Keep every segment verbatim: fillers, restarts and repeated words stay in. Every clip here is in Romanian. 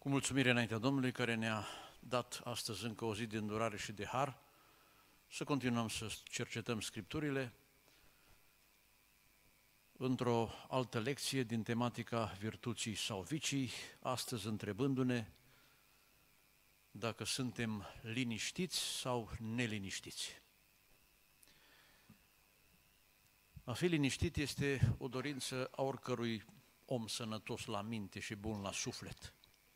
Cu mulțumire înaintea Domnului care ne-a dat astăzi încă o zi de îndurare și de har, să continuăm să cercetăm Scripturile într-o altă lecție din tematica virtuții sau vicii, astăzi întrebându-ne dacă suntem liniștiți sau neliniștiți. A fi liniștit este o dorință a oricărui om sănătos la minte și bun la suflet.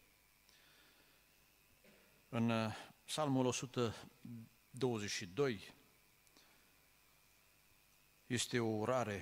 În Psalmul o sută douăzeci și doi este o urare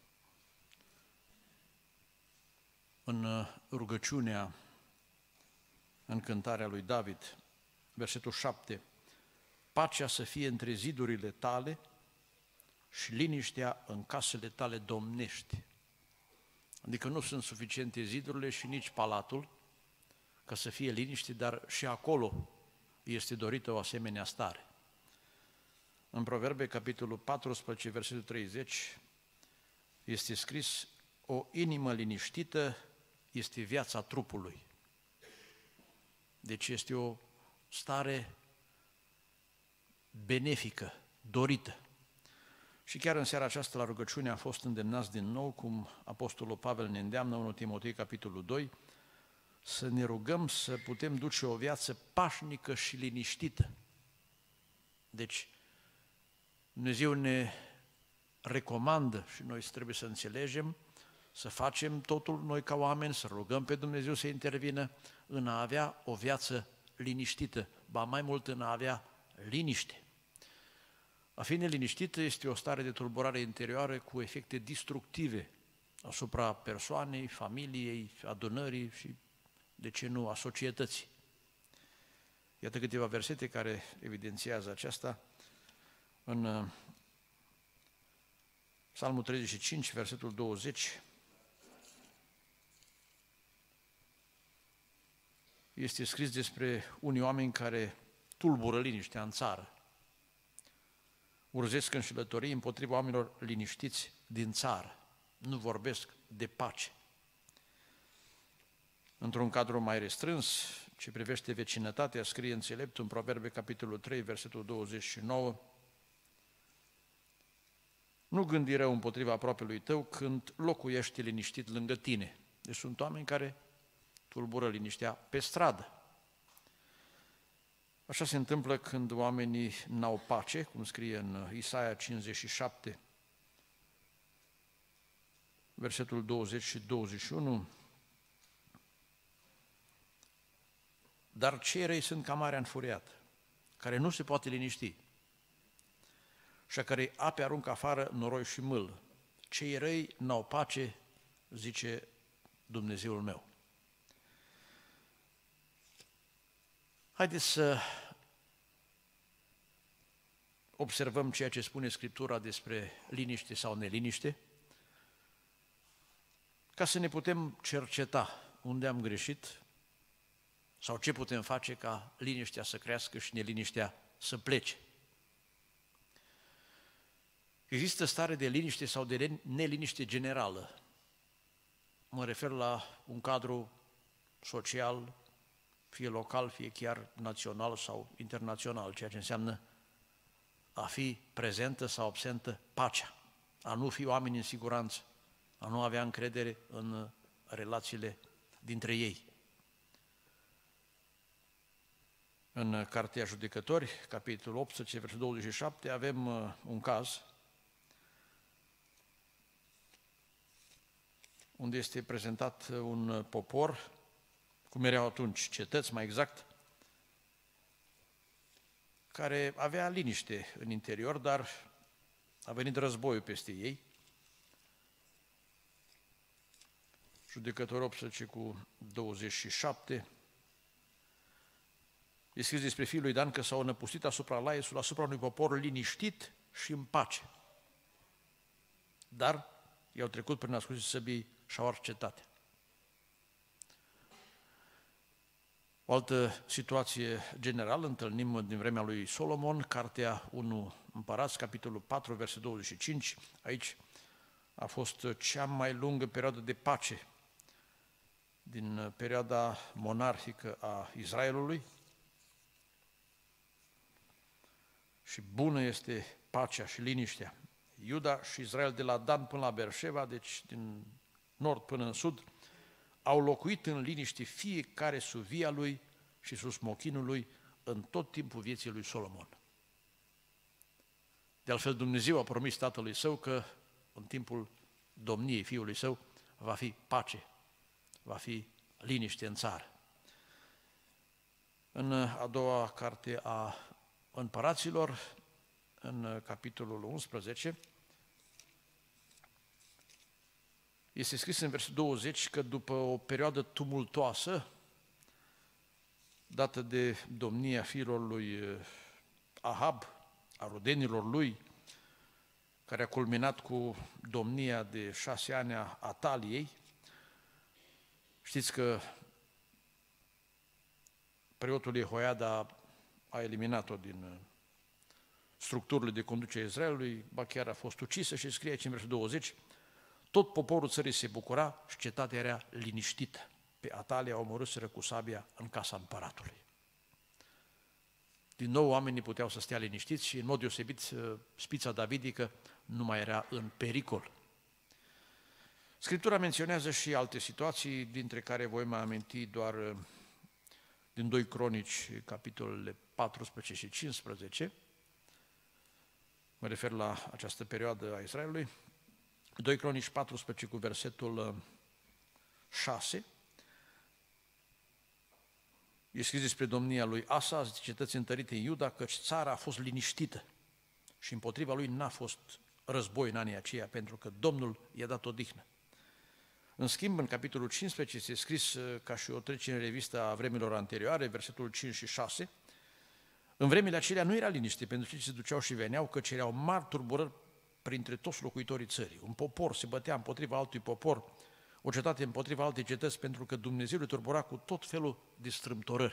în rugăciunea, în cântarea lui David, versetul șapte, pacea să fie între zidurile tale și liniștea în casele tale domnești. Adică nu sunt suficiente zidurile și nici palatul ca să fie liniște, dar și acolo este dorită o asemenea stare. În Proverbe, capitolul paisprezece, versetul treizeci, este scris: o inimă liniștită este viața trupului. Deci este o stare benefică, dorită. Și chiar în seara aceasta la rugăciune a fost îndemnați din nou, cum Apostolul Pavel ne îndeamnă, unu Timotei, capitolul doi, să ne rugăm să putem duce o viață pașnică și liniștită. Deci, Dumnezeu ne recomandă și noi trebuie să înțelegem, să facem totul noi ca oameni, să rugăm pe Dumnezeu să intervină în a avea o viață liniștită, ba mai mult în a avea liniște. A fi neliniștită este o stare de tulburare interioară cu efecte destructive asupra persoanei, familiei, adunării și, de ce nu, a societății. Iată câteva versete care evidențiază aceasta. În Psalmul treizeci și cinci, versetul douăzeci, este scris despre unii oameni care tulbură liniștea în țară. Urzesc înșelătorii împotriva oamenilor liniștiți din țară. Nu vorbesc de pace. Într-un cadru mai restrâns, ce privește vecinătatea, scrie înțeleptul în Proverbe, capitolul trei, versetul douăzeci și nouă, nu gândi rău împotriva aproapelui tău când locuiești liniștit lângă tine. Deci sunt oameni care tulbură liniștea pe stradă. Așa se întâmplă când oamenii n-au pace, cum scrie în Isaia cincizeci și șapte, versetul douăzeci și douăzeci și unu, dar cei răi sunt ca marea înfuriată, care nu se poate liniști și a cărei ape aruncă afară noroi și mâl. Cei răi n-au pace, zice Dumnezeul meu. Haideți să observăm ceea ce spune Scriptura despre liniște sau neliniște, ca să ne putem cerceta unde am greșit sau ce putem face ca liniștea să crească și neliniștea să plece. Există stare de liniște sau de neliniște generală. Mă refer la un cadru social, fie local, fie chiar național sau internațional, ceea ce înseamnă a fi prezentă sau absentă pacea, a nu fi oameni în siguranță, a nu avea încredere în relațiile dintre ei. În Cartea Judecători, capitolul optsprezece, versetul douăzeci și șapte, avem un caz unde este prezentat un popor, cum erau atunci cetăți mai exact, care avea liniște în interior, dar a venit războiul peste ei. Judecători optsprezece cu douăzeci și șapte, e scris despre fiul lui Dan că s-au năpustit asupra Laiesului, asupra unui popor liniștit și în pace. Dar i-au trecut prin ascuțiile săbii și-au ars cetatea. O altă situație generală întâlnim din vremea lui Solomon, Cartea unu Împărați, capitolul patru, versetul douăzeci și cinci. Aici a fost cea mai lungă perioadă de pace din perioada monarhică a Israelului și bună este pacea și liniștea. Iuda și Israel de la Dan până la Berșeva, deci din nord până în sud, au locuit în liniște fiecare sub via lui și sub smochinul lui în tot timpul vieții lui Solomon. De altfel, Dumnezeu a promis tatălui său că în timpul domniei fiului său va fi pace, va fi liniște în țară. În a doua carte a Împăraților, în capitolul unsprezece, este scris în versetul douăzeci că după o perioadă tumultoasă, dată de domnia fiilor lui Ahab, a rudenilor lui, care a culminat cu domnia de șase ani a Ataliei, știți că preotul Jehoiada a eliminat-o din structurile de conducere a Israelului, ba chiar a fost ucisă și scrie aici în versetul douăzeci, tot poporul țării se bucura și cetatea era liniștită. Pe Atalia o omorâseră cu sabia în casa împăratului. Din nou oamenii puteau să stea liniștiți și în mod deosebit spița davidică nu mai era în pericol. Scriptura menționează și alte situații, dintre care voi mai aminti doar din doi Cronici, capitolele paisprezece și cincisprezece, mă refer la această perioadă a Israelului, doi Cronici paisprezece cu versetul șase, e scris despre domnia lui Asa, cetăți întărite în Iuda, căci țara a fost liniștită și împotriva lui n-a fost război în anii aceia, pentru că Domnul i-a dat odihnă. În schimb, în capitolul cincisprezece este scris ca și o trecere în revistă a vremilor anterioare, versetul cinci și șase, în vremile acelea nu era liniște pentru cei ce se duceau și veneau, căci erau mari tulburări printre toți locuitorii țării. Un popor se bătea împotriva altui popor, o cetate împotriva altei cetăți, pentru că Dumnezeu le turbura cu tot felul de strâmtorări.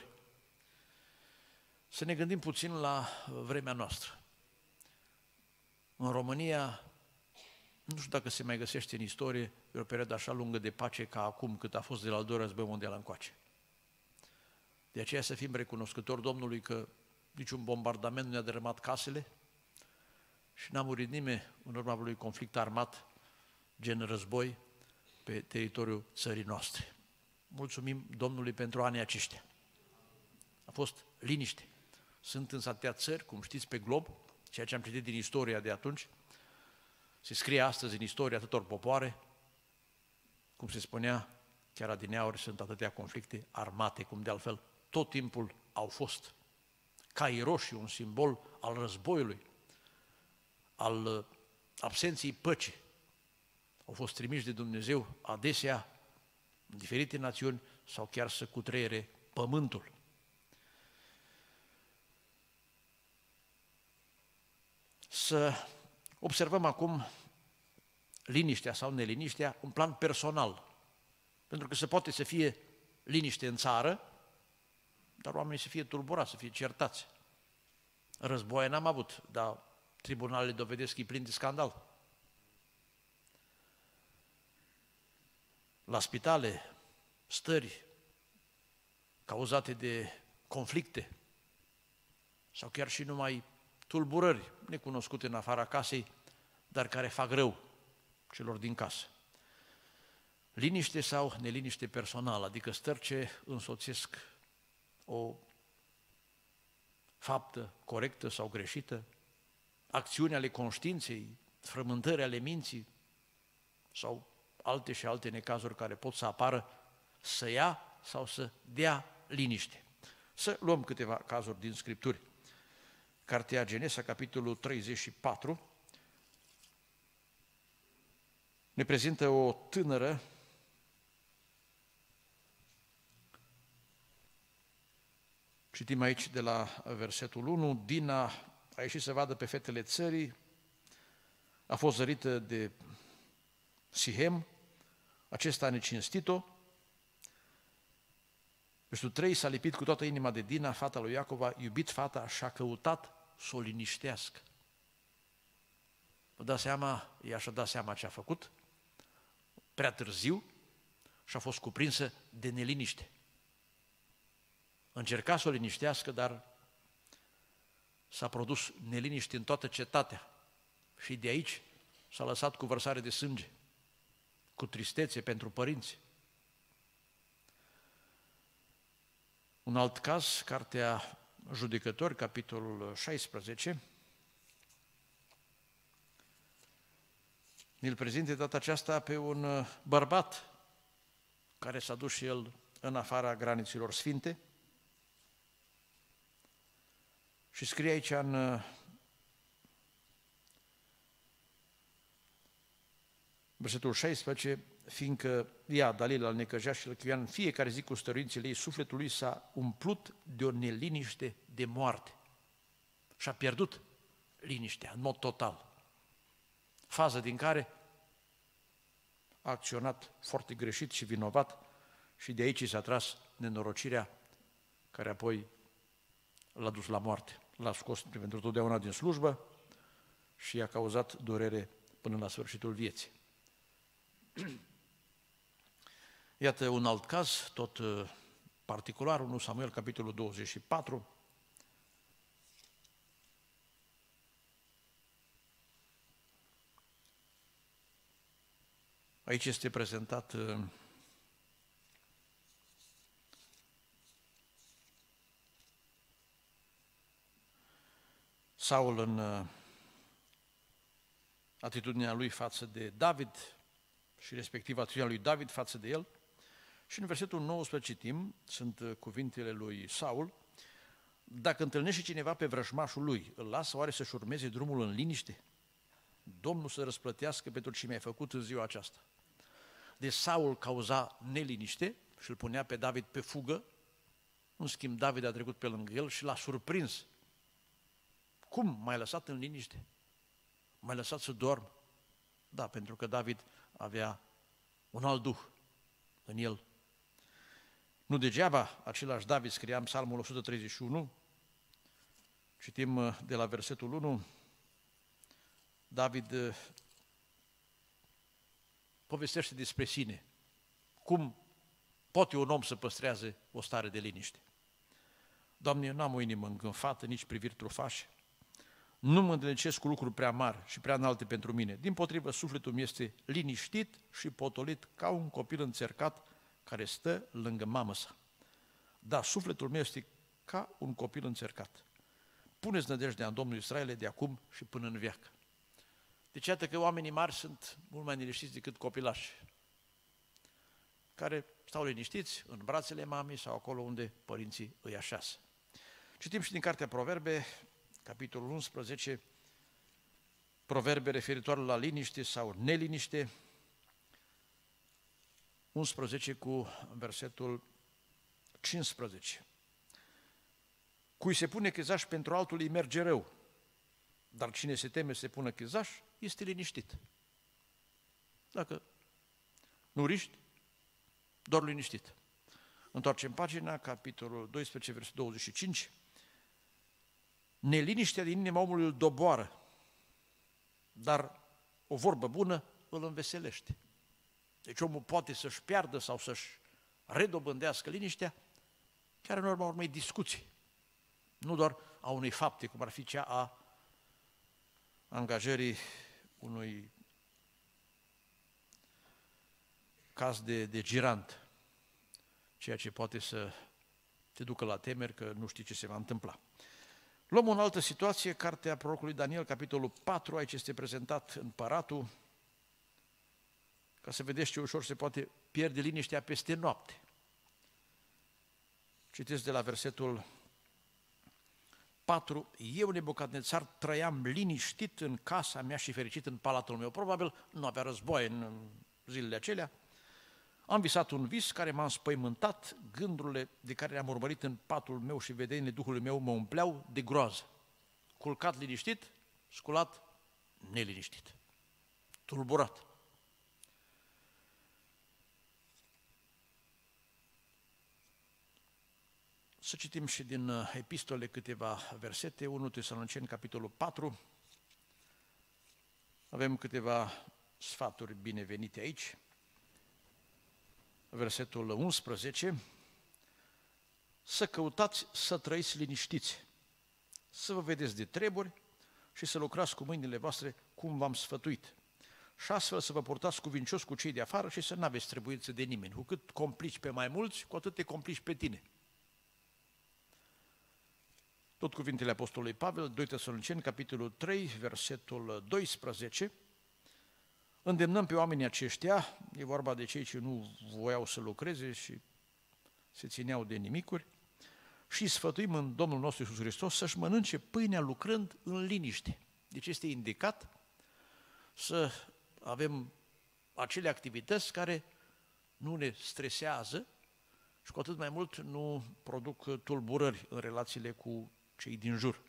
Să ne gândim puțin la vremea noastră. În România, nu știu dacă se mai găsește în istorie o perioadă așa lungă de pace ca acum, cât a fost de la al doilea război mondial încoace. De aceea să fim recunoscători Domnului că niciun bombardament nu ne-a dărâmat casele și n-a murit nimeni în urma unui conflict armat, gen război, pe teritoriul țării noastre. Mulțumim Domnului pentru anii aceștia. A fost liniște. Sunt însă atâtea țări, cum știți, pe glob, ceea ce am citit din istoria de atunci, se scrie astăzi în istoria atâtor popoare, cum se spunea, chiar adineauri sunt atâtea conflicte armate, cum de altfel tot timpul au fost. Caii roșii, un simbol al războiului, al absenței păcii, au fost trimiși de Dumnezeu adesea în diferite națiuni sau chiar să cutreiere pământul. Să observăm acum liniștea sau neliniștea în plan personal, pentru că se poate să fie liniște în țară, dar oamenii să fie tulburați, să fie certați. Războaie n-am avut, dar tribunalele dovedesc că e plin de scandal. La spitale, stări cauzate de conflicte sau chiar și numai tulburări necunoscute în afara casei, dar care fac rău celor din casă. Liniște sau neliniște personală, adică stări ce însoțesc o faptă corectă sau greșită, acțiuni ale conștiinței, frământări ale minții sau alte și alte necazuri care pot să apară, să ia sau să dea liniște. Să luăm câteva cazuri din Scripturi. Cartea Genesa, capitolul treizeci și patru, ne prezintă o tânără citim aici de la versetul unu, Dina a ieșit să vadă pe fetele țării, a fost zărită de Sihem, acesta a necinstit-o. Versetul trei, s-a lipit cu toată inima de Dina, fata lui Iacov, a iubit fata și a căutat să o liniștească. Vă dați seama, ea și-a dat seama ce a făcut, prea târziu, și a fost cuprinsă de neliniște. Încerca să o liniștească, dar s-a produs neliniște în toată cetatea și de aici s-a lăsat cu vărsare de sânge, cu tristețe pentru părinți. Un alt caz, Cartea Judecători, capitolul șaisprezece, ne-l prezinte data aceasta pe un bărbat care s-a dus și el în afara granițelor sfinte și scrie aici în versetul șaisprezece, fiindcă ea, Dalila, îl necăjea și îl chiuia în fiecare zi cu stăruințele ei, sufletul lui s-a umplut de o neliniște de moarte și a pierdut liniștea în mod total. Fază din care a acționat foarte greșit și vinovat și de aici s-a tras nenorocirea care apoi l-a dus la moarte. L-a scos pentru totdeauna din slujbă și i-a cauzat durere până la sfârșitul vieții. Iată un alt caz, tot particular, unu Samuel, capitolul douăzeci și patru. Aici este prezentat Saul în atitudinea lui față de David și respectiv atitudinea lui David față de el. Și în versetul nouăsprezece citim, sunt cuvintele lui Saul: dacă întâlnește cineva pe vrăjmașul lui, îl lasă oare să-și urmeze drumul în liniște? Domnul să răsplătească pentru ce mi-ai făcut în ziua aceasta. Deci Saul cauza neliniște și îl punea pe David pe fugă. În schimb, David a trecut pe lângă el și l-a surprins. Cum? M-ai lăsat în liniște? M-ai lăsat să dorm? Da, pentru că David avea un alt duh în el. Nu degeaba același David scria în Psalmul o sută treizeci și unu, citim de la versetul unu, David povestește despre sine, cum poate un om să păstreze o stare de liniște. Doamne, eu n-am o inimă îngânfată, nici priviri trufașe, nu mă îndrăcesc cu lucruri prea mari și prea înalte pentru mine. Dimpotrivă, sufletul meu este liniștit și potolit ca un copil înțercat care stă lângă mamă sa. Da, sufletul meu este ca un copil înțercat. Puneți nădejdea în Domnul Israele de acum și până în veac. Deci iată că oamenii mari sunt mult mai neliniștiți decât copilași, care stau liniștiți în brațele mamei sau acolo unde părinții îi așează. Citim și din Cartea Proverbe, capitolul unsprezece, proverbe referitoare la liniște sau neliniște, unsprezece cu versetul cincisprezece. Cui se pune chezaș pentru altul îi merge rău, dar cine se teme să se pună chezaș este liniștit. Dacă nu riști, doar liniștit. Întoarcem pagina, capitolul doisprezece, versetul douăzeci și cinci. Neliniștea din inima omului îl doboară, dar o vorbă bună îl înveselește. Deci omul poate să-și piardă sau să-și redobândească liniștea, chiar în urma urmei discuții, nu doar a unei fapte, cum ar fi cea a angajării unui caz de, de girant, ceea ce poate să te ducă la temeri că nu știi ce se va întâmpla. Luăm o altă situație, cartea prorocului Daniel, capitolul patru, aici este prezentat împăratul, ca să vedeți ce ușor se poate pierde liniștea peste noapte. Citesc de la versetul patru, eu, Nebucadnețar, trăiam liniștit în casa mea și fericit în palatul meu. Probabil nu avea război în zilele acelea. Am visat un vis care m-a înspăimântat, gândurile de care le-am urmărit în patul meu și vedenile Duhului meu mă umpleau de groază. Culcat liniștit, sculat neliniștit, tulburat. Să citim și din epistole câteva versete, unu Tesaloniceni, capitolul patru. Avem câteva sfaturi binevenite aici. versetul unsprezece, să căutați să trăiți liniștiți, să vă vedeți de treburi și să lucrați cu mâinile voastre cum v-am sfătuit. Și astfel să vă purtați cuvincios cu cei de afară și să nu aveți trebuință de nimeni. Cu cât complici pe mai mulți, cu atât te complici pe tine. Tot cuvintele Apostolului Pavel, doi Tesaloniceni, capitolul trei, versetul doisprezece. Îndemnăm pe oamenii aceștia, e vorba de cei ce nu voiau să lucreze și se țineau de nimicuri, și sfătuim în Domnul nostru Iisus Hristos să-și mănânce pâinea lucrând în liniște. Deci este indicat să avem acele activități care nu ne stresează și cu atât mai mult nu produc tulburări în relațiile cu cei din jur.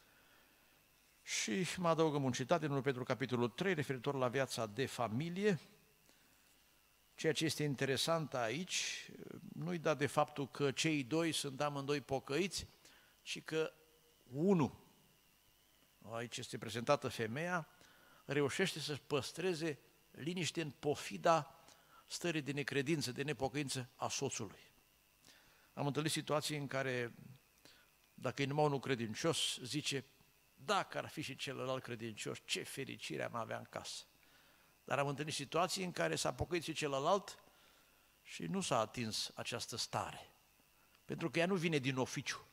Și mă adăugăm un citat din unu Petru, capitolul trei, referitor la viața de familie. Ceea ce este interesant aici, nu-i dat de faptul că cei doi sunt amândoi pocăiți, ci că unul, aici este prezentată femeia, reușește să-și păstreze liniște în pofida stării de necredință, de nepocăință a soțului. Am întâlnit situații în care, dacă e numai unul credincios, zice, dacă ar fi și celălalt credincios, ce fericire am avea în casă. Dar am întâlnit situații în care s-a pocăit și celălalt și nu s-a atins această stare, pentru că ea nu vine din oficiu.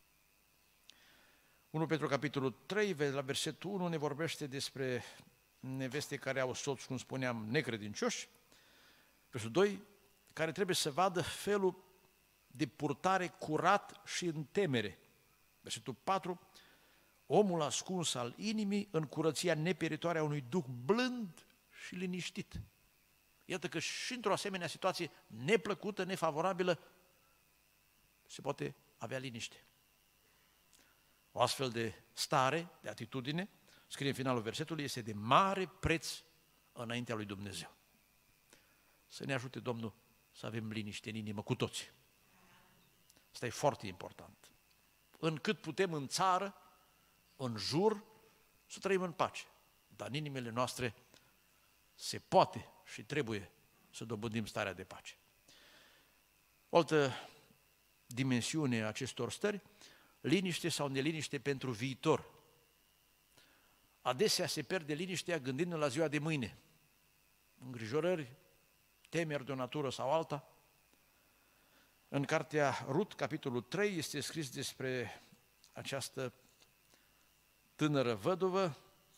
unu Petru, capitolul trei, la versetul unu, ne vorbește despre neveste care au soți, cum spuneam, necredincioși. Versetul doi, care trebuie să vadă felul de purtare curat și în temere. Versetul patru, omul ascuns al inimii în curăția nepieritoare a unui duh blând și liniștit. Iată că și într-o asemenea situație neplăcută, nefavorabilă, se poate avea liniște. O astfel de stare, de atitudine, scrie în finalul versetului, este de mare preț înaintea lui Dumnezeu. Să ne ajute Domnul să avem liniște în inimă cu toții. Asta e foarte important. Încât putem în țară, în jur, să trăim în pace. Dar în inimile noastre se poate și trebuie să dobândim starea de pace. O altă dimensiune a acestor stări, liniște sau neliniște pentru viitor. Adesea se pierde liniștea gândindu-ne la ziua de mâine. Îngrijorări, temeri de o natură sau alta. În cartea Rut, capitolul trei, este scris despre această tânără văduvă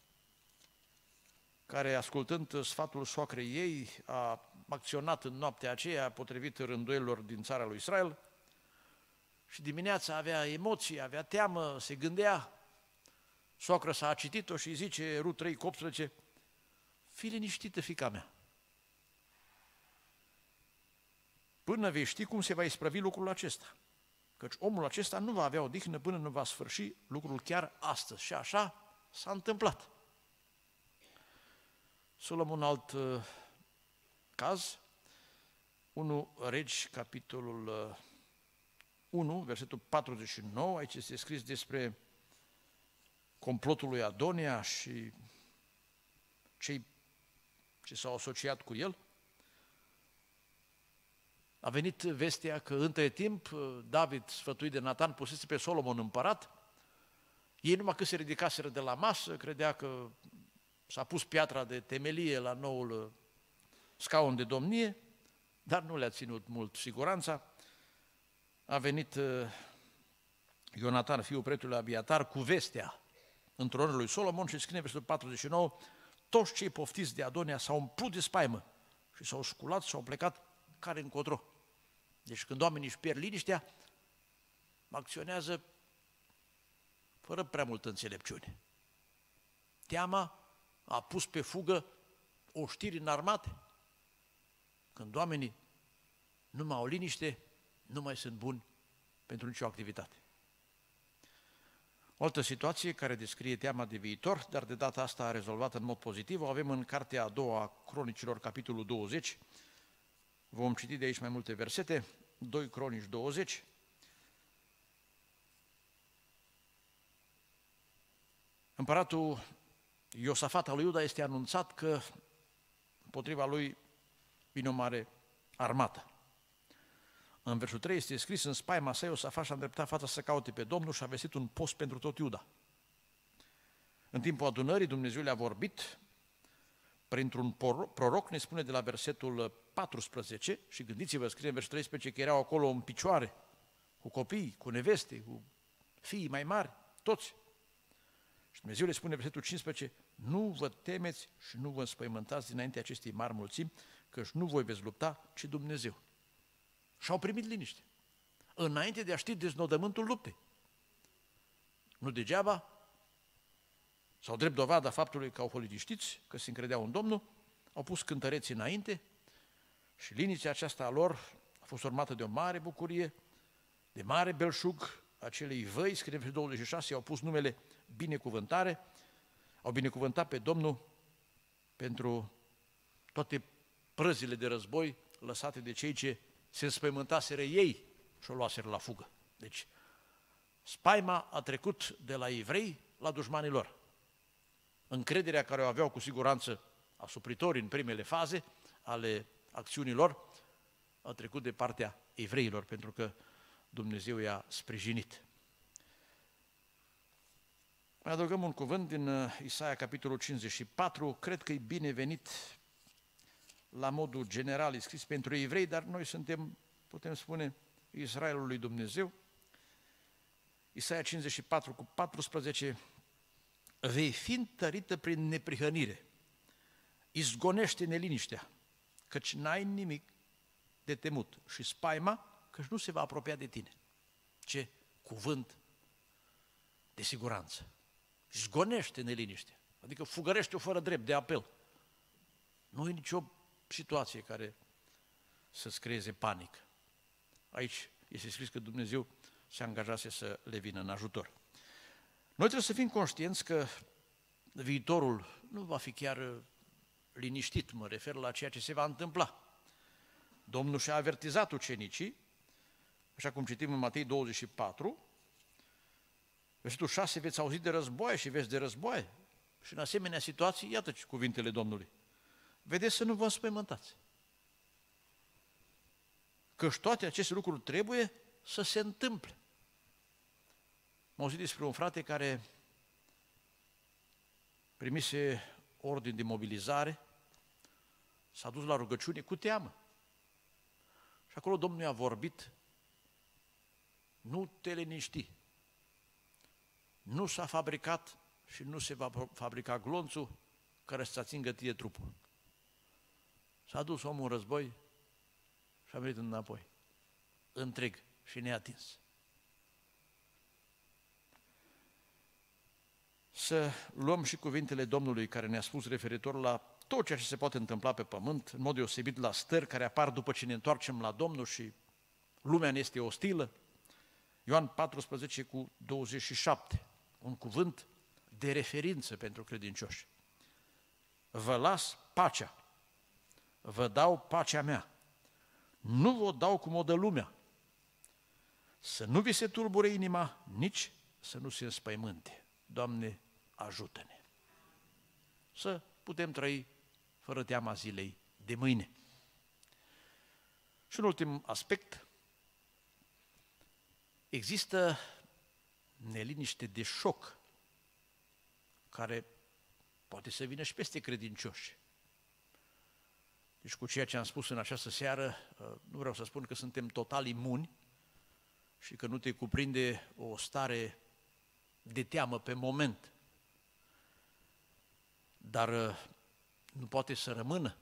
care, ascultând sfatul soacrei ei, a acționat în noaptea aceea potrivit rânduielilor din țara lui Israel și dimineața avea emoții, avea teamă, se gândea. Soacră s-a citit-o și îi zice, Rut trei, optsprezece, fii liniștită, fiica mea, până vei ști cum se va isprăvi lucrul acesta. Căci omul acesta nu va avea odihnă până nu va sfârși lucrul chiar astăzi. Și așa s-a întâmplat. Să luăm un alt uh, caz. unu Regi, capitolul uh, unu, versetul patruzeci și nouă, aici este scris despre complotul lui Adonia și cei ce s-au asociat cu el. A venit vestea că între timp David, sfătuit de Natan, pusese pe Solomon împărat. Ei numai că se ridicaseră de la masă, credea că s-a pus piatra de temelie la noul scaun de domnie, dar nu le-a ținut mult siguranța. A venit Ionatan, fiul preotului Abiatar, cu vestea întronului lui Solomon și scrie versetul patruzeci și nouă, toți cei poftiți de Adonia s-au umplut de spaimă și s-au sculat și au plecat care încotro. Deci când oamenii își pierd liniștea, acționează fără prea multă înțelepciune. Teama a pus pe fugă oștiri înarmate. Când oamenii nu mai au liniște, nu mai sunt buni pentru nicio activitate. O altă situație care descrie teama de viitor, dar de data asta rezolvată în mod pozitiv, o avem în cartea a doua a Cronicilor, capitolul douăzeci. Vom citi de aici mai multe versete, doi Cronici douăzeci. Împăratul Iosafat al lui Iuda este anunțat că împotriva lui vine o mare armată. În versul trei este scris: în spaima sa Iosafat și-a îndreptat fața să caute pe Domnul și a vestit un post pentru tot Iuda. În timpul adunării Dumnezeu le-a vorbit printr-un proroc, ne spune de la versetul paisprezece, și gândiți-vă, scrie în versetul treisprezece că erau acolo în picioare, cu copii, cu neveste, cu fii mai mari, toți. Și Dumnezeu le spune în versetul cincisprezece: nu vă temeți și nu vă înspăimântați dinainte acestei mari mulțimi, căci nu voi veți lupta, ci Dumnezeu. Și au primit liniște, înainte de a ști deznodământul luptei. Nu degeaba, sau drept dovada faptului că au fost liniștiți, că se încredeau în Domnul, au pus cântăreții înainte și liniștea aceasta a lor a fost urmată de o mare bucurie, de mare belșug. Acelei văi, scrie în douăzeci și șase, au pus numele binecuvântare, au binecuvântat pe Domnul pentru toate prăzile de război lăsate de cei ce se înspăimântaseră ei și o luaseră la fugă. Deci, spaima a trecut de la evrei la dușmanii lor. Încrederea care o aveau cu siguranță asupritorii în primele faze ale acțiunilor a trecut de partea evreilor, pentru că Dumnezeu i-a sprijinit. Mai adăugăm un cuvânt din Isaia, capitolul cincizeci și patru, cred că e binevenit la modul general, e scris pentru evrei, dar noi suntem, putem spune, Israelul lui Dumnezeu. Isaia cincizeci și patru cu paisprezece: vei fi întărită prin neprihănire, izgonește neliniștea, căci n-ai nimic de temut, și spaima, căci nu se va apropia de tine. Ce cuvânt de siguranță! Izgonește neliniștea, adică fugărește-o fără drept de apel. Nu e nicio situație care să-ți creeze panică. Aici este scris că Dumnezeu se angajase să le vină în ajutor. Noi trebuie să fim conștienți că viitorul nu va fi chiar liniștit, mă refer la ceea ce se va întâmpla. Domnul și-a avertizat ucenicii, așa cum citim în Matei douăzeci și patru, versetul șase: veți auzi de războaie și veți de războaie. Și în asemenea situații, iată cuvintele Domnului: vedeți să nu vă înspăimântați, căci toate aceste lucruri trebuie să se întâmple. M-am auzit despre un frate care primise ordin de mobilizare, s-a dus la rugăciune cu teamă. Și acolo Domnul i-a vorbit: nu te liniști, nu s-a fabricat și nu se va fabrica glonțul care să atingă ție trupul. S-a dus omul în război și a venit înapoi, întreg și neatins. Să luăm și cuvintele Domnului care ne-a spus referitor la tot ceea ce se poate întâmpla pe pământ, în mod deosebit la stări care apar după ce ne întoarcem la Domnul și lumea ne este ostilă. Ioan paisprezece cu douăzeci și șapte, un cuvânt de referință pentru credincioși. Vă las pacea, vă dau pacea mea, nu vă dau cum o dă lumea. Să nu vi se tulbure inima, nici să nu se înspăimânte. Doamne, ajută-ne să putem trăi fără teama zilei de mâine. Și un ultim aspect: există neliniște de șoc care poate să vină și peste credincioși. Deci cu ceea ce am spus în această seară, nu vreau să spun că suntem total imuni și că nu te cuprinde o stare de teamă pe moment, dar nu poate să rămână,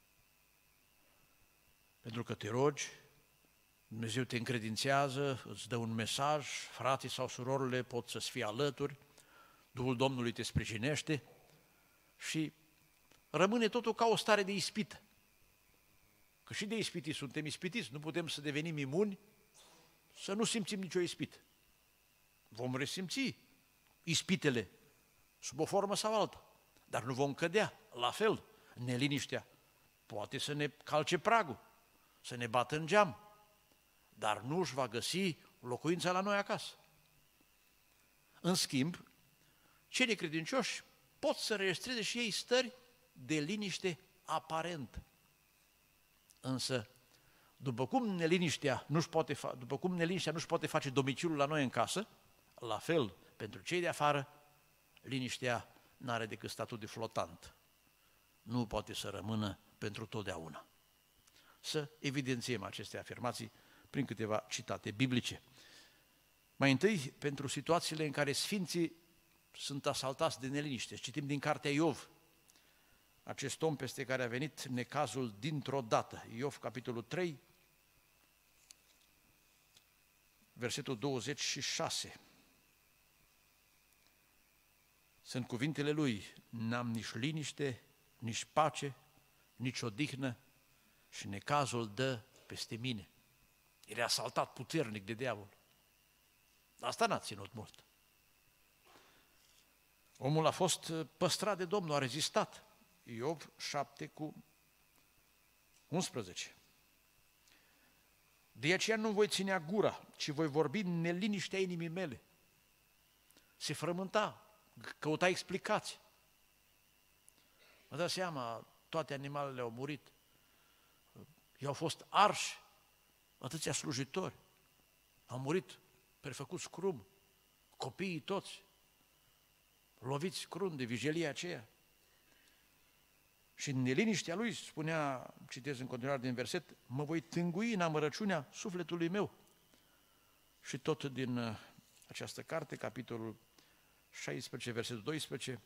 pentru că te rogi, Dumnezeu te încredințează, îți dă un mesaj, frații sau surorile pot să-ți fie alături, Duhul Domnului te sprijinește și rămâne totul ca o stare de ispită. Că și de ispitii suntem ispitiți, nu putem să devenim imuni, să nu simțim nicio ispită. Vom resimți ispitele sub o formă sau alta, dar nu vom cădea. La fel, neliniștea poate să ne calce pragul, să ne bată în geam, dar nu își va găsi locuința la noi acasă. În schimb, cei necredincioși pot să registreze și ei stări de liniște aparentă. Însă După cum neliniștea nu-și poate, fa- după cum neliniștea nu-și poate face domiciliul la noi în casă, la fel, pentru cei de afară, liniștea n-are decât statut de flotant. Nu poate să rămână pentru totdeauna. Să evidențiem aceste afirmații prin câteva citate biblice. Mai întâi, pentru situațiile în care sfinții sunt asaltați de neliniște. Citim din cartea Iov, acest om peste care a venit necazul dintr-o dată. Iov, capitolul trei, versetul douăzeci și șase. Sunt cuvintele lui: n-am nici liniște, nici pace, nici odihnă și necazul dă peste mine. Era asaltat puternic de diavol. Asta n-a ținut mult. Omul a fost păstrat de Domnul, a rezistat. Iov șapte cu unsprezece. De aceea nu voi ținea gura, ci voi vorbi în neliniștea inimii mele. Se frământa, căuta explicații. Mă dă seama, toate animalele au murit. I-au fost arși atâția slujitori. Au murit prefăcuți crum, copiii toți, loviți crum de vigilia aceea. Și în neliniștea lui spunea, citez în continuare din verset, mă voi tângui în amărăciunea sufletului meu. Și tot din această carte, capitolul șaisprezece, versetul doisprezece,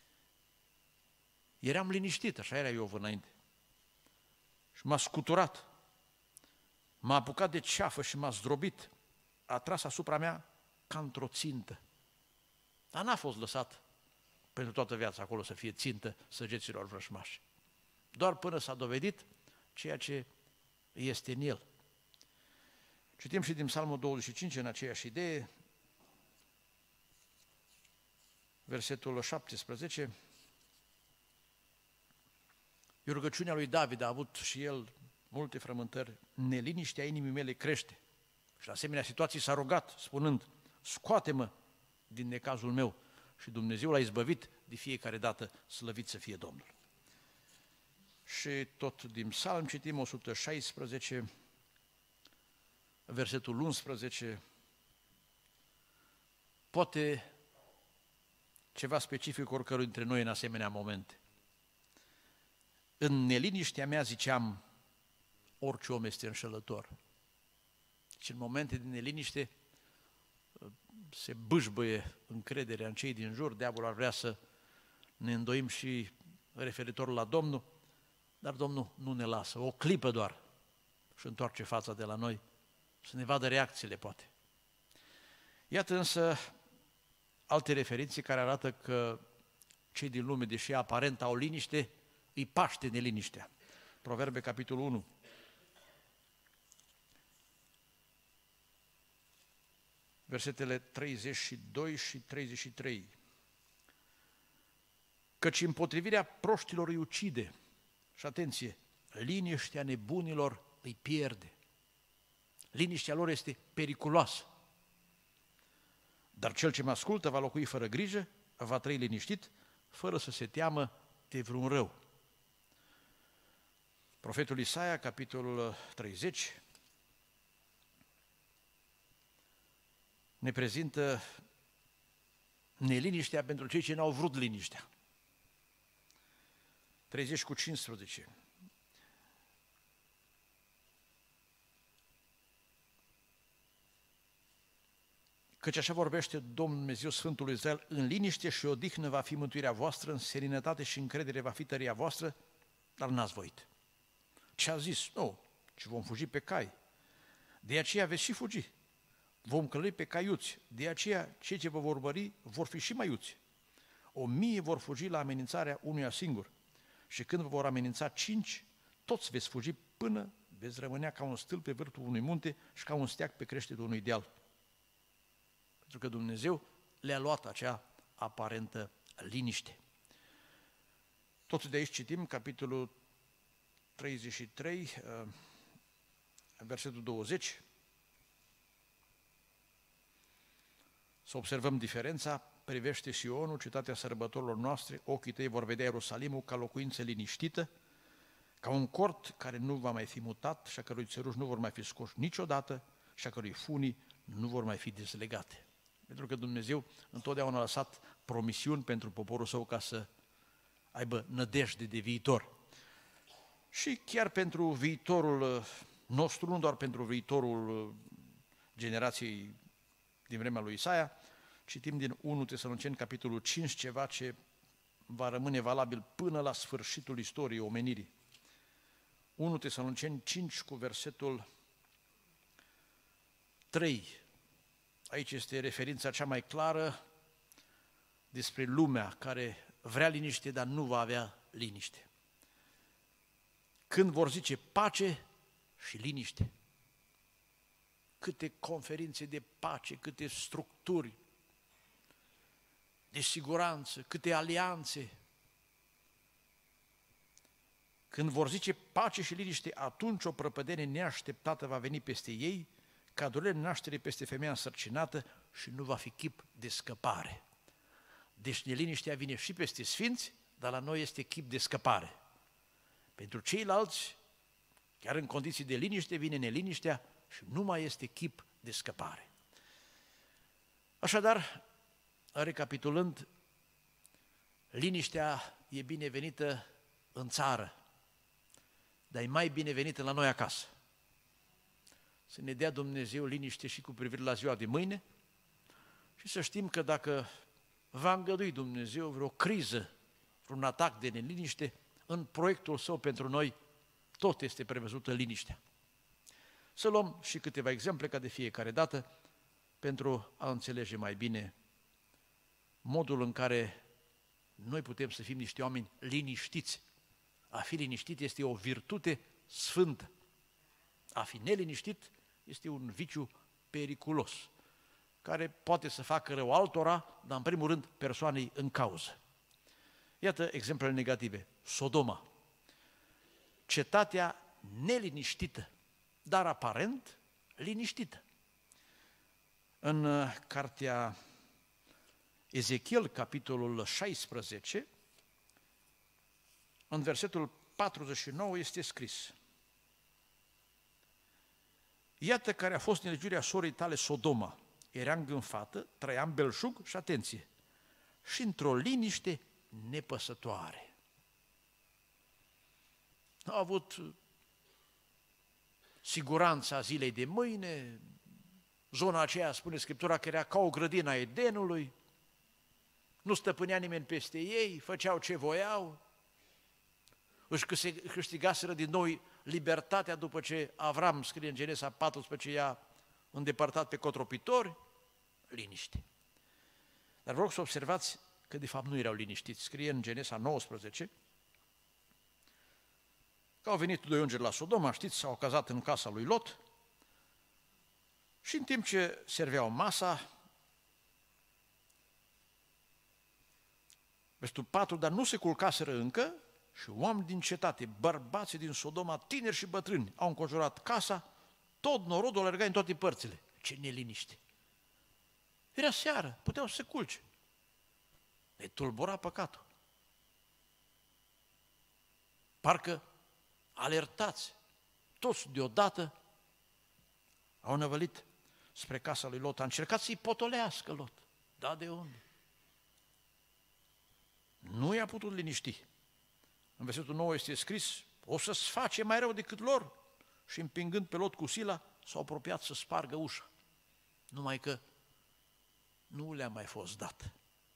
eram liniștit, așa era Iov înainte. Și m-a scuturat, m-a apucat de ceafă și m-a zdrobit, a tras asupra mea ca într-o țintă. Dar n-a fost lăsat pentru toată viața acolo să fie țintă săgeților vrășmași. Doar până s-a dovedit ceea ce este în el. Citim și din Psalmul douăzeci și cinci în aceeași idee, versetul șaptesprezece. E rugăciunea lui David, a avut și el multe frământări. Neliniștea inimii mele crește. Și la asemenea situații s-a rugat, spunând, scoate-mă din necazul meu. Și Dumnezeu l-a izbăvit de fiecare dată, slăvit să fie Domnul. Și tot din Psalm citim o sută șaisprezece, versetul unsprezece, poate ceva specific oricărui dintre noi în asemenea momente. În neliniștea mea ziceam, orice om este înșelător. Și în momente de neliniște se bâșbăie încrederea în cei din jur, diavolul ar vrea să ne îndoim și referitor la Domnul, dar Domnul nu ne lasă, o clipă doar și întoarce fața de la noi, să ne vadă reacțiile poate. Iată însă alte referințe care arată că cei din lume, deși aparent au liniște, îi paște neliniștea. Proverbe, capitolul unu. Versetele treizeci și doi și treizeci și trei. Căci împotrivirea proștilor îi ucide. Și atenție, liniștea nebunilor îi pierde. Liniștea lor este periculoasă. Dar cel ce mă ascultă va locui fără grijă, va trăi liniștit, fără să se teamă de vreun rău. Profetul Isaia, capitolul treizeci, ne prezintă neliniștea pentru cei ce n-au vrut liniștea. treizeci cu cincisprezece. Căci așa vorbește Domnul Dumnezeu Sfântul lui Israel, în liniște și odihnă va fi mântuirea voastră, în seninătate și încredere va fi tăria voastră, dar n-ați voit. Ce a zis? Nu, ci vom fugi pe cai. De aceea veți și fugi. Vom călări pe caiuți. De aceea cei ce vă vor urmări vor fi și mai iuți. O mie vor fugi la amenințarea unuia singur. Și când vă vor amenința cinci, toți veți fugi până veți rămânea ca un stâlp pe vârful unui munte și ca un steag pe creștetul unui deal. Pentru că Dumnezeu le-a luat acea aparentă liniște. Tot de aici citim capitolul treizeci și trei, versetul douăzeci. Să observăm diferența, privește Sionul, cetatea sărbătorilor noastre, ochii tăi vor vedea Ierusalimul ca locuință liniștită, ca un cort care nu va mai fi mutat și a cărui țăruși nu vor mai fi scoși niciodată și a cărui funii nu vor mai fi dezlegate. Pentru că Dumnezeu întotdeauna a lăsat promisiuni pentru poporul său ca să aibă nădejde de viitor. Și chiar pentru viitorul nostru, nu doar pentru viitorul generației din vremea lui Isaia, citim din unu Tesaloniceni, capitolul cinci, ceva ce va rămâne valabil până la sfârșitul istoriei omenirii. unu Tesaloniceni cinci cu versetul trei. Aici este referința cea mai clară despre lumea care vrea liniște, dar nu va avea liniște. Când vor zice pace și liniște. Câte conferințe de pace, câte structuri de siguranță, câte alianțe. Când vor zice pace și liniște, atunci o prăpădenie neașteptată va veni peste ei, ca durere naștere peste femeia însărcinată și nu va fi chip de scăpare. Deci neliniștea vine și peste sfinți, dar la noi este chip de scăpare. Pentru ceilalți, chiar în condiții de liniște, vine neliniștea și nu mai este chip de scăpare. Așadar, recapitulând, liniștea e binevenită în țară, dar e mai binevenită la noi acasă. Să ne dea Dumnezeu liniște și cu privire la ziua de mâine și să știm că dacă va îngădui Dumnezeu vreo criză, vreun atac de neliniște, în proiectul său pentru noi tot este prevăzută liniștea. Să luăm și câteva exemple ca de fiecare dată pentru a înțelege mai bine modul în care noi putem să fim niște oameni liniștiți. A fi liniștit este o virtute sfântă. A fi neliniștit este un viciu periculos, care poate să facă rău altora, dar în primul rând persoanei în cauză. Iată exemplele negative. Sodoma, cetatea neliniștită, dar aparent liniștită. În cartea Ezechiel, capitolul șaisprezece, în versetul patruzeci și nouă este scris: iată care a fost nelegiuirea sorii tale Sodoma. Era îngânfată, trăia în belșug și atenție, și într-o liniște nepăsătoare. A avut siguranța zilei de mâine, zona aceea, spune Scriptura, că era ca o grădină a Edenului, nu stăpânea nimeni peste ei, făceau ce voiau, își câștigaseră din nou libertatea după ce Avram, scrie în Genesa paisprezece, i-a îndepărtat pe cotropitori, liniște. Dar vreau să observați că de fapt nu erau liniștiți. Scrie în Genesa nouăsprezece că au venit doi îngeri la Sodoma, știți, s-au cazat în casa lui Lot și în timp ce serveau masa, versetul patru, dar nu se culcaseră încă și oameni din cetate, bărbații din Sodoma, tineri și bătrâni, au înconjurat casa, tot norodul alerga în toate părțile. Ce neliniște! Era seară, puteau să se culce. Le tulbura păcatul. Parcă alertați, toți deodată au năvălit spre casa lui Lot. A încercat să-i potolească Lot. Da, de unde? Nu i-a putut liniști. În versetul nouă este scris: o să-ți face mai rău decât lor. Și împingând pe Lot cu sila, s-au apropiat să spargă ușa. Numai că nu le-a mai fost dat.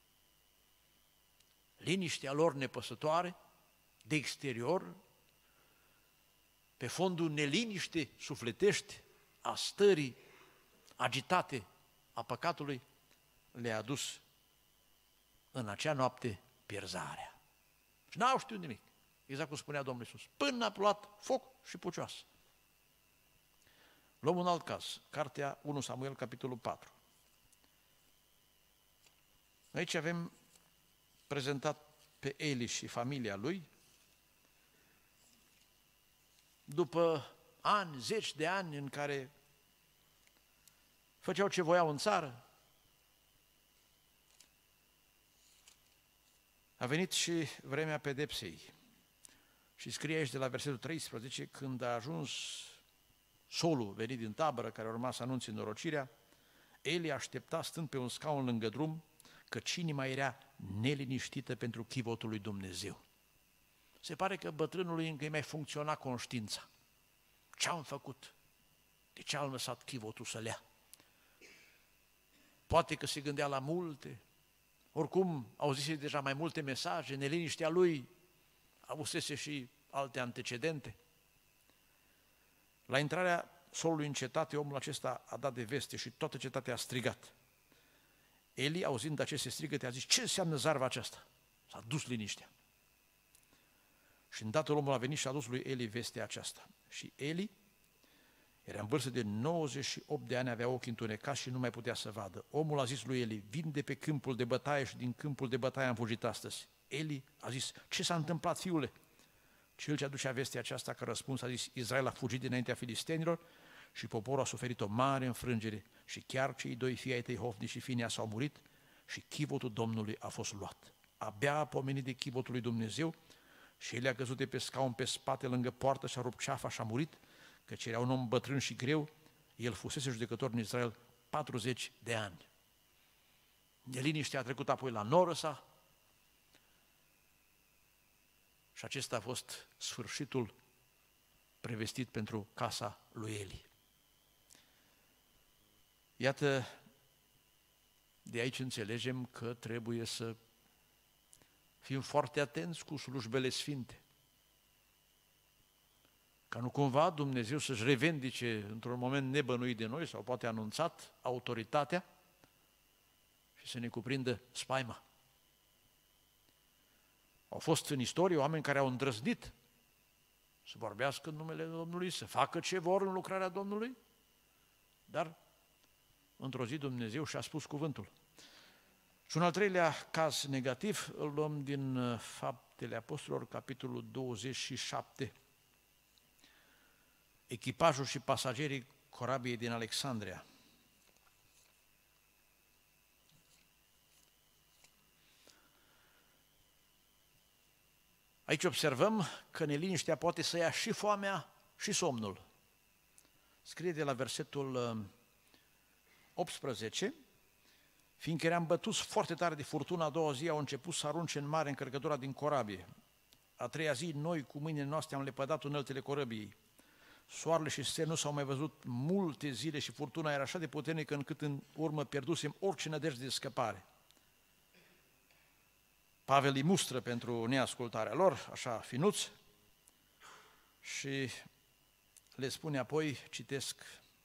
Liniștea lor nepăsătoare, de exterior, pe fondul neliniște sufletești a stării agitate a păcatului, le-a adus în acea noapte pierzarea. Și n-au știut nimic, exact cum spunea Domnul Iisus, până a luat foc și pucioasă. Luăm un alt caz, cartea unu Samuel, capitolul patru. Aici avem prezentat pe Eli și familia lui, după ani, zeci de ani în care făceau ce voiau în țară, a venit și vremea pedepsei. Și scrie aici de la versetul treisprezece, când a ajuns solul venit din tabără, care urma să anunțe norocirea, Eli aștepta stând pe un scaun lângă drum, căci inima era neliniștită pentru chivotul lui Dumnezeu. Se pare că bătrânului încă îi mai funcționa conștiința. Ce-am făcut? De ce am lăsat chivotul să lea? Poate că se gândea la multe, oricum auzise deja mai multe mesaje, neliniștea lui avusese și alte antecedente. La intrarea solului în cetate, omul acesta a dat de veste și toată cetatea a strigat. Eli, auzind aceste strigăte, a zis, ce înseamnă zarva aceasta? S-a dus liniștea. Și îndată omul a venit și a dus lui Eli vestea aceasta. Și Eli era în vârstă de nouăzeci și opt de ani, avea ochii întunecați și nu mai putea să vadă. Omul a zis lui Eli, vin de pe câmpul de bătaie și din câmpul de bătaie am fugit astăzi. Eli a zis, ce s-a întâmplat, fiule? Și el ce aducea vestea aceasta, că răspuns a zis, Israel a fugit dinaintea filistenilor și poporul a suferit o mare înfrângere și chiar cei doi fii ai tăi, Hofni și Finea, s-au murit și chivotul Domnului a fost luat. Abia a pomenit de chivotul lui Dumnezeu și el a căzut de pe scaun pe spate lângă poartă și a rupt ceafa și a murit, căci era un om bătrân și greu, el fusese judecător în Israel patruzeci de ani. Neliniștea a trecut apoi la noră sa și acesta a fost sfârșitul prevestit pentru casa lui Eli. Iată, de aici înțelegem că trebuie să fim foarte atenți cu slujbele sfinte. Ca nu cumva Dumnezeu să-și revendice într-un moment nebănuit de noi sau poate anunțat autoritatea și să ne cuprindă spaima. Au fost în istorie oameni care au îndrăznit să vorbească în numele Domnului, să facă ce vor în lucrarea Domnului, dar într-o zi Dumnezeu și-a spus cuvântul. Și un al treilea caz negativ îl luăm din Faptele Apostolilor, capitolul douăzeci și șapte. Echipajul și pasagerii corabiei din Alexandria. Aici observăm că neliniștea poate să ia și foamea și somnul. Scrie de la versetul optsprezece, fiindcă eram bătuți foarte tare de furtună, a doua zi au început să arunce în mare încărcătura din corabie. A treia zi, noi cu mâinile noastre am lepădat uneltele corăbiei. Soarele și stelele nu s-au mai văzut multe zile și furtuna era așa de puternică încât în urmă pierdusem orice nădejde de scăpare. Pavel îi mustră pentru neascultarea lor, așa finuț, și le spune apoi, citesc,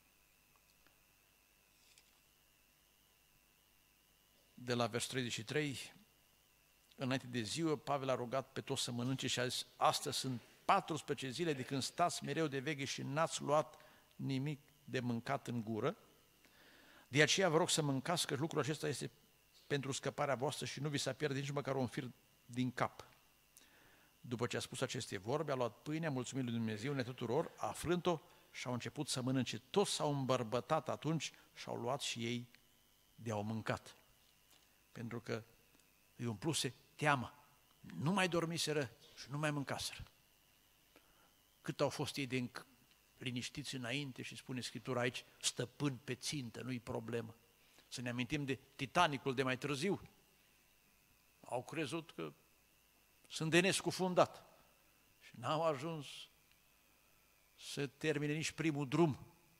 de la versul treizeci și trei, înainte de ziua, Pavel a rugat pe toți să mănânce și a zis, astăzi sunt patrusprezece zile de când stați mereu de veche și n-ați luat nimic de mâncat în gură, de aceea vă rog să mâncați, că lucrul acesta este pentru scăparea voastră și nu vi s-a pierde nici măcar un fir din cap. După ce a spus aceste vorbe, a luat pâinea, mulțumit lui Dumnezeu, ne tuturor, a frânt-o și au început să mănânce. Toți s-au îmbărbătat atunci și au luat și ei de-au mâncat. Pentru că îi umpluse teama. Nu mai dormiseră și nu mai mâncaseră. Cât au fost ei de liniștiți înainte și spune Scriptura aici, stăpân pe țintă, nu-i problemă. Să ne amintim de Titanicul de mai târziu. Au crezut că sunt de nescufundat și n-au ajuns să termine nici primul drum.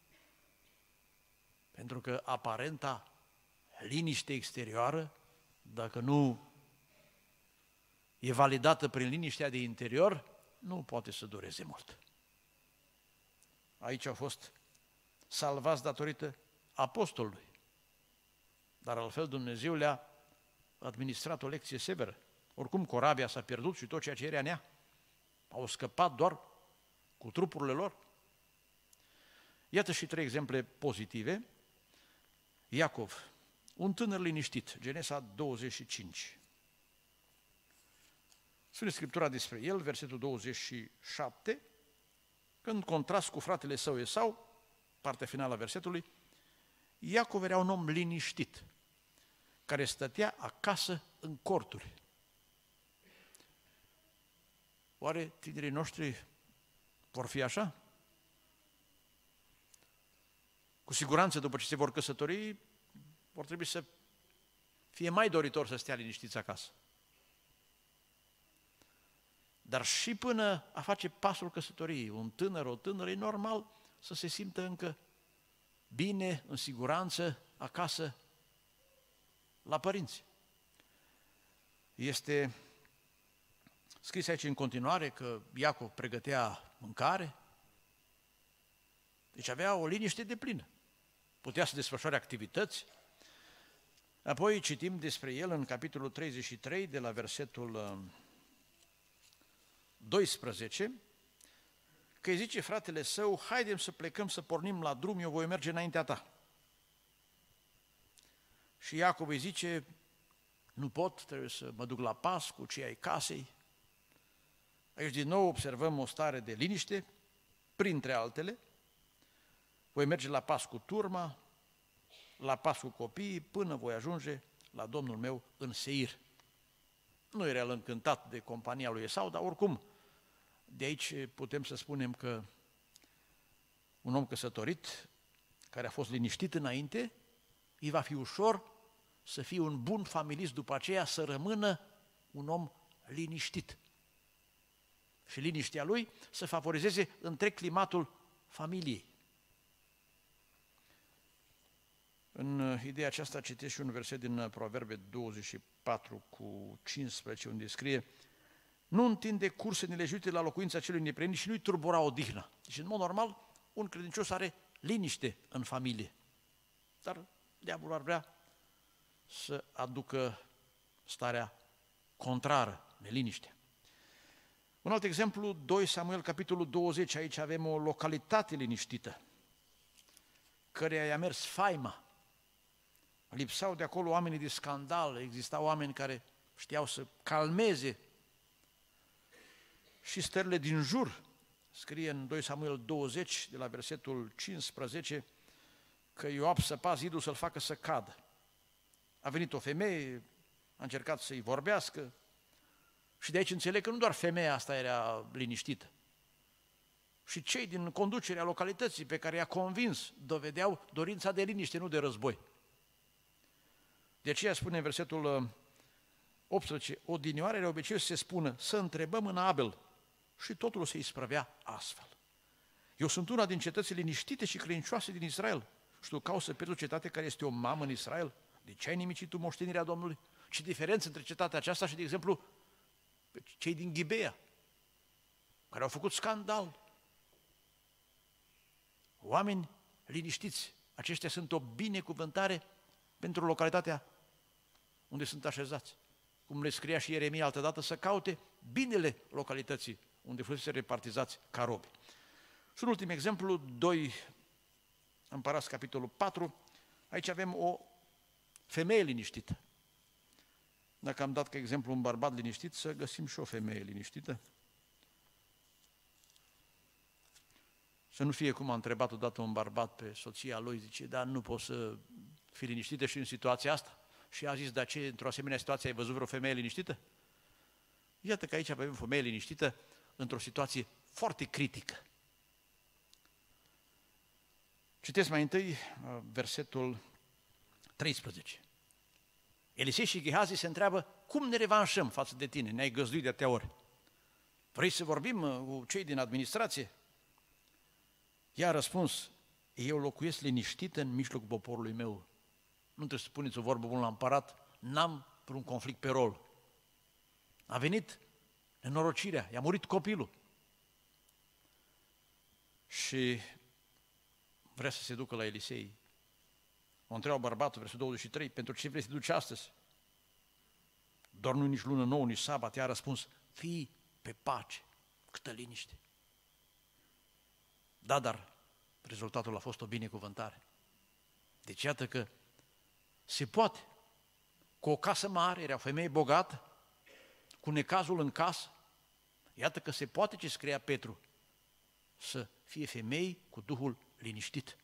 Pentru că aparenta liniște exterioară, dacă nu e validată prin liniștea de interior, nu poate să dureze mult. Aici au fost salvați datorită apostolului, dar altfel Dumnezeu le-a administrat o lecție severă. Oricum corabia s-a pierdut și tot ceea ce era în ea. Au scăpat doar cu trupurile lor. Iată și trei exemple pozitive. Iacov, un tânăr liniștit, Genesa douăzeci și cinci. Spune Scriptura despre el, versetul douăzeci și șapte, că în contrast cu fratele său Esau, partea finală a versetului, Iacov era un om liniștit, care stătea acasă în corturi. Oare tinerii noștri vor fi așa? Cu siguranță, după ce se vor căsători, vor trebui să fie mai doritor să stea liniștiți acasă. Dar și până a face pasul căsătoriei, un tânăr, o tânără, e normal să se simtă încă bine, în siguranță, acasă, la părinți. Este scris aici în continuare că Iacov pregătea mâncare, deci avea o liniște deplină. Putea să desfășoare activități. Apoi citim despre el în capitolul treizeci și trei, de la versetul doisprezece, că îi zice fratele său, haidem să plecăm să pornim la drum, eu voi merge înaintea ta. Și Iacov îi zice, nu pot, trebuie să mă duc la pas cu cei ai casei. Aici din nou observăm o stare de liniște, printre altele. Voi merge la pas cu turma, la pas cu copiii, până voi ajunge la Domnul meu în Seir. Nu era el încântat de compania lui Esau, dar oricum, de aici putem să spunem că un om căsătorit, care a fost liniștit înainte, îi va fi ușor să fie un bun familist după aceea, să rămână un om liniștit. Și liniștea lui să favorizeze întreg climatul familiei. În ideea aceasta citesc și un verset din Proverbe douăzeci și patru cu cincisprezece, unde scrie: nu întinde curse nelegiuite la locuința celui neprihănit și nu-i turbura odihna. Deci, în mod normal, un credincios are liniște în familie. Dar diavolul ar vrea să aducă starea contrară, neliniște. Un alt exemplu, doi Samuel, capitolul douăzeci, aici avem o localitate liniștită, căreia i-a mers faima. Lipsau de acolo oamenii de scandal, existau oameni care știau să calmeze și stările din jur. Scrie în doi Samuel douăzeci, de la versetul cincisprezece, că Ioab săpa zidul să-l facă să cadă. A venit o femeie, a încercat să-i vorbească și de aici înțeleg că nu doar femeia asta era liniștită. Și cei din conducerea localității pe care i-a convins dovedeau dorința de liniște, nu de război. De aceea spune în versetul optsprezece, odinioare era obiceiul să se spună, să întrebăm în Abel, și totul se isprăvea astfel. Eu sunt una din cetățile liniștite și credincioase din Israel. Și tu cauți să pierzi o cetate care este o mamă în Israel? De ce ai nimicit tu moștenirea Domnului? Ce diferență între cetatea aceasta și, de exemplu, cei din Ghibea, care au făcut scandal. Oameni liniștiți, aceștia sunt o binecuvântare pentru localitatea unde sunt așezați. Cum le scria și Ieremia altădată, să caute binele localității unde fusese repartizați ca robi. Și un ultim exemplu, doi Împărați, capitolul patru, aici avem o femeie liniștită. Dacă am dat ca exemplu un bărbat liniștit, să găsim și o femeie liniștită. Să nu fie cum a întrebat odată un bărbat pe soția lui, zice, dar nu poți să fii liniștită și în situația asta? Și a zis, dar ce, într-o asemenea situație ai văzut vreo femeie liniștită? Iată că aici avem o femeie liniștită într-o situație foarte critică. Citesc mai întâi versetul treisprezece. Elisei și Gehazi se întreabă, cum ne revanșăm față de tine? Ne-ai găzduit de atâtea ori. Vrei să vorbim cu cei din administrație? Ea a răspuns, eu locuiesc liniștit în mijlocul poporului meu. Nu trebuie să spuneți o vorbă bună la împărat, n-am vreun conflict pe rol. A venit nenorocirea, i-a murit copilul. Și vrea să se ducă la Elisei. O întreabă bărbatul, versetul douăzeci și trei, pentru ce vrei să te duci astăzi? Doar nu nici lună nouă, nici sabat. Ea a răspuns, fii pe pace, câtă liniște. Da, dar rezultatul a fost o binecuvântare. Deci iată că se poate. Cu o casă mare, era o femeie bogată, cu necazul în casă, iată că se poate ce scria Petru, să fie femei cu Duhul liniștit.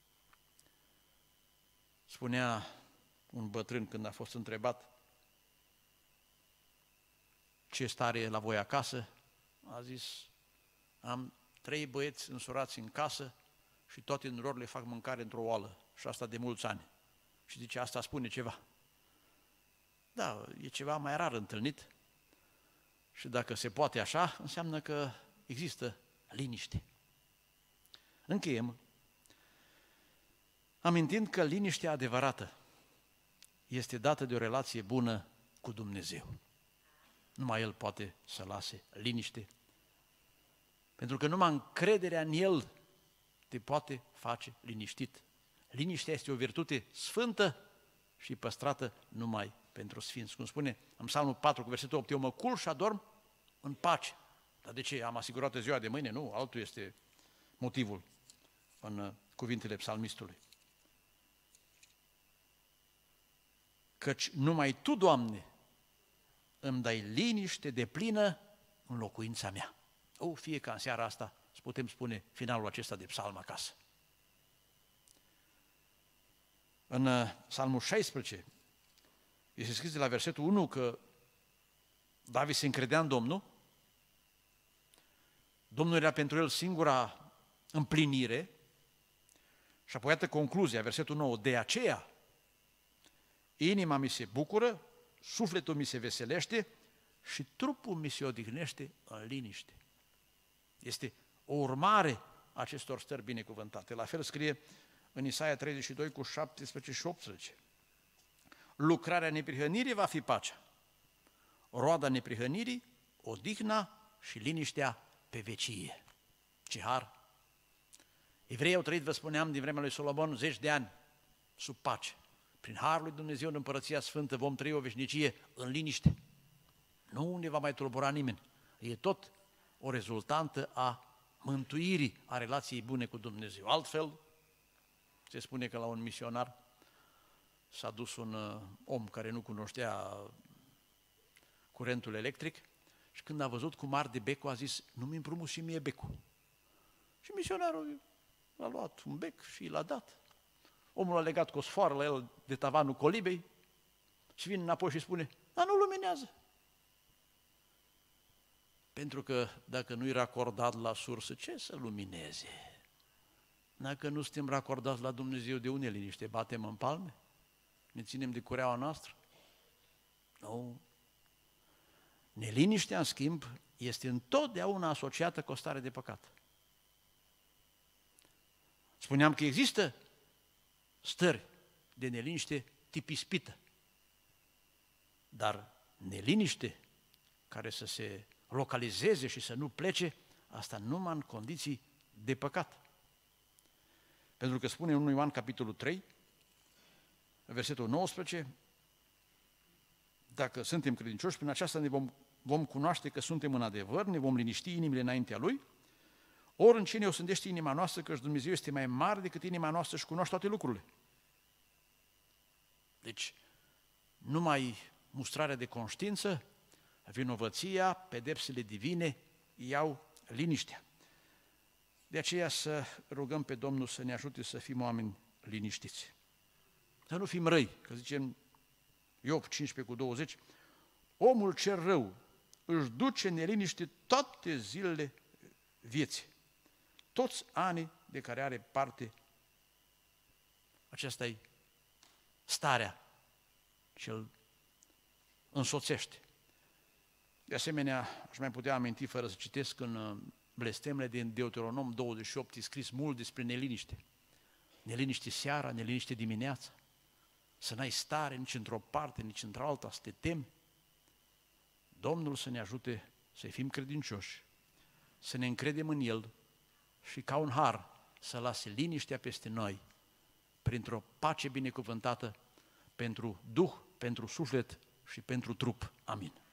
Spunea un bătrân când a fost întrebat ce stare e la voi acasă, A zis, am trei băieți însurați în casă și toate în lor le fac mâncare într-o oală și asta de mulți ani. Și zice, asta spune ceva. Da, e ceva mai rar întâlnit și dacă se poate așa, înseamnă că există liniște. Încheiem amintind că liniștea adevărată este dată de o relație bună cu Dumnezeu. Numai El poate să lase liniște, pentru că numai încrederea în El te poate face liniștit. Liniștea este o virtute sfântă și păstrată numai pentru sfinți. Cum spune în Psalmul patru cu versetul opt, eu mă culc și adorm în pace. Dar de ce? Am asigurat ziua de mâine? Nu, altul este motivul în cuvintele psalmistului. Căci numai Tu, Doamne, îmi dai liniște deplină în locuința mea. O, fie ca în seara asta să putem spune finalul acesta de psalm acasă. În Psalmul șaisprezece este scris de la versetul unu că David se încredea în Domnul, Domnul era pentru el singura împlinire și apoi iată concluzia, versetul nouă, de aceea inima mi se bucură, sufletul mi se veselește și trupul mi se odihnește în liniște. Este o urmare a acestor stări binecuvântate. La fel scrie în Isaia treizeci și doi cu șaptesprezece și optsprezece. Lucrarea neprihănirii va fi pacea, roada neprihănirii, odihna și liniștea pe vecie. Ce har! Evreii au trăit, vă spuneam, din vremea lui Solomon, zeci de ani sub pace. Prin harul lui Dumnezeu în Împărăția Sfântă vom trăi o veșnicie în liniște. Nu ne va mai tulbura nimeni. E tot o rezultantă a mântuirii, a relației bune cu Dumnezeu. Altfel, se spune că la un misionar s-a dus un uh, om care nu cunoștea curentul electric și când a văzut cum arde becul, a zis, nu-mi împrumut și mie becul. Și misionarul a luat un bec și l-a dat. Omul a legat cu o sfoară la el de tavanul colibei și vine înapoi și spune, dar nu luminează. Pentru că dacă nu-i racordat la sursă, ce să lumineze? Dacă nu suntem racordați la Dumnezeu, de unde liniște? Batem în palme? Ne ținem de cureaua noastră? Nu. Neliniștea, în schimb, este întotdeauna asociată cu o stare de păcat. Spuneam că există stări de neliniște tip ispită, dar neliniște care să se localizeze și să nu plece, asta numai în condiții de păcat. Pentru că spune în unu Ioan capitolul trei, versetul nouăsprezece, dacă suntem credincioși, prin aceasta ne vom, vom cunoaște că suntem în adevăr, ne vom liniști inimile înaintea Lui, ori în cine o sândește inima noastră, căci Dumnezeu este mai mare decât inima noastră și cunoaște toate lucrurile. Deci, numai mustrarea de conștiință, vinovăția, pedepsele divine iau liniștea. De aceea să rugăm pe Domnul să ne ajute să fim oameni liniștiți. Să nu fim răi, că zicem Iov cincisprezece cu douăzeci, omul cel rău își duce neliniște toate zilele vieții, toți anii de care are parte. Aceasta e starea ce îl însoțește. De asemenea, aș mai putea aminti, fără să citesc, în blestemele din Deuteronom douăzeci și opt, e scris mult despre neliniște. Neliniște seara, neliniște dimineața, să n-ai stare nici într-o parte, nici într-alta, să te temi. Domnul să ne ajute să fim credincioși, să ne încredem în El și ca un har să lase liniștea peste noi, printr-o pace binecuvântată pentru Duh, pentru suflet și pentru trup. Amin.